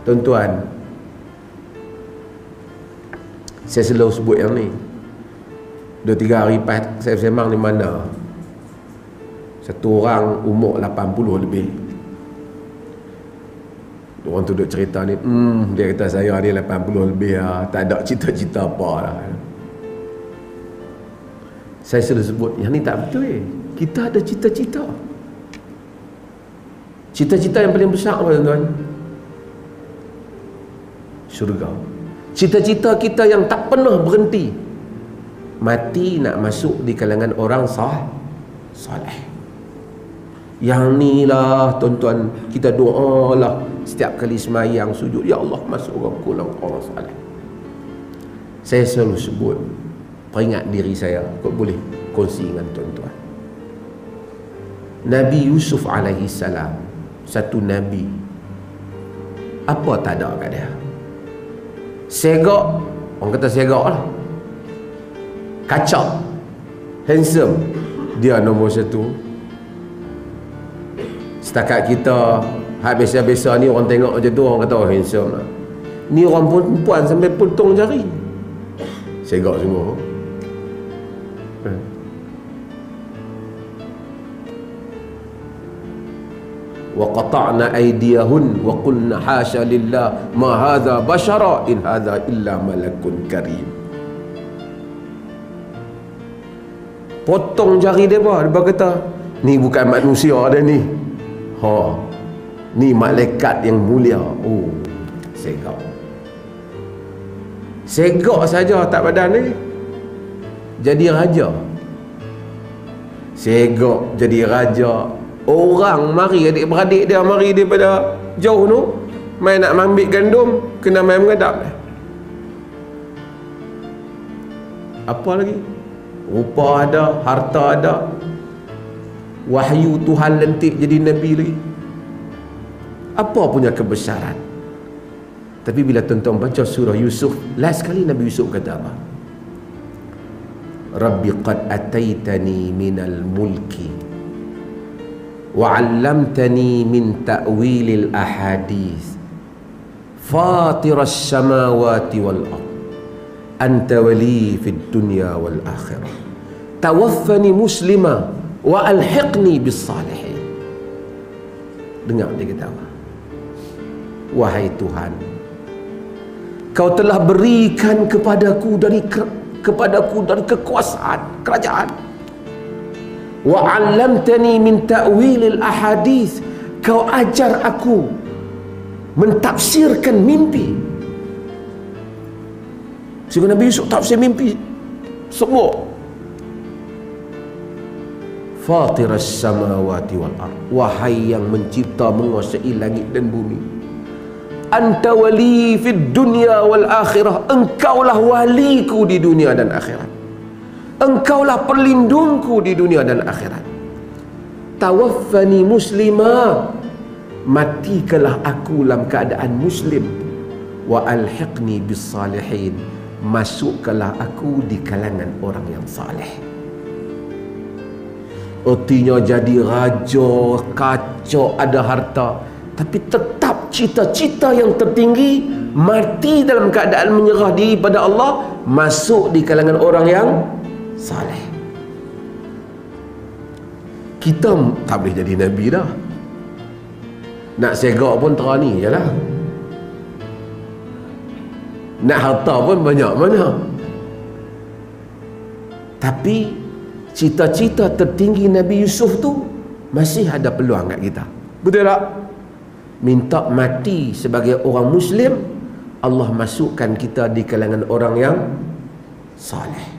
Tuan-tuan, saya selalu sebut yang ni. 2-3 hari lepas saya sembang di mana, satu orang umur 80 lebih, orang tu duk cerita ni, dia kata saya dia 80 lebih lah, tak ada cita-cita apa lah. Saya selalu sebut yang ni tak betul. Kita ada cita-cita. Cita-cita yang paling besar apa tuan-tuan? Syurga. Cita-cita kita yang tak pernah berhenti, mati nak masuk di kalangan orang soleh. Yang ni lah tuan-tuan, kita doa lah setiap kali semayang sujud, ya Allah masuk orang soleh. Saya selalu sebut, peringat diri saya, kau boleh kongsi dengan tuan-tuan. Nabi Yusuf alaihi salam, satu Nabi, apa tak ada kat dia? Segak, orang kata segak lah, kacak, handsome, dia nombor satu. Setakat kita biasa-biasa ni, orang tengok macam tu, orang kata oh handsome lah. Ni orang perempuan sampai potong jari, segak semua. Wa qata'na aydiyahun wa qulna hasya lillah ma hadza bashara in hadza illa malakun karim. Potong jari dia kata ni bukan manusia dah ni, ni malaikat yang mulia. Oh, segak saja tak badan ni jadi raja. Segak jadi raja. Orang mari, adik-beradik dia mari daripada jauh tu, mai nak ambil gandum, kena mai mengadap. Apa lagi? Rupa ada, harta ada, wahyu Tuhan lentik jadi Nabi lagi. Apa punya kebesaran. Tapi bila tuan-tuan baca surah Yusuf, last kali Nabi Yusuf kata apa? Rabbi qad ataitani minal mulki wa'allamtani min ta'wilil ahadith fatiras samawati wal ard anta wali fid dunya wal akhirah tawaffani muslima wa alhiqni bis salihin. Dengar dia kata apa? Wahai Tuhan, kau telah berikan kepadaku dari kekuasaan kerajaan. Wa 'allamtani min ta'wilil ahadith, kau ajar aku mentafsirkan mimpi. Sehingga Nabi Yusuf tafsir mimpi semua. Fatiras samawati wal ard, wahai yang mencipta menguasai langit dan bumi. Anta wali fid dunya wal akhirah, engkaulah waliku di dunia dan akhirat. Engkaulah perlindungku di dunia dan akhirat. Tawaffani muslimah, matikalah aku dalam keadaan muslim. Wa alhiqni bis salihin, masukkanlah aku di kalangan orang yang saleh. Artinya jadi raja, kacau, ada harta, tapi tetap cita-cita yang tertinggi, mati dalam keadaan menyerah diri pada Allah, masuk di kalangan orang yang saleh. Kita tak boleh jadi Nabi dah. Nak segak pun terani je lah. Nak harta pun banyak mana. Tapi cita-cita tertinggi Nabi Yusuf tu masih ada peluang kat kita. Betul tak? Minta mati sebagai orang Muslim, Allah masukkan kita di kalangan orang yang saleh.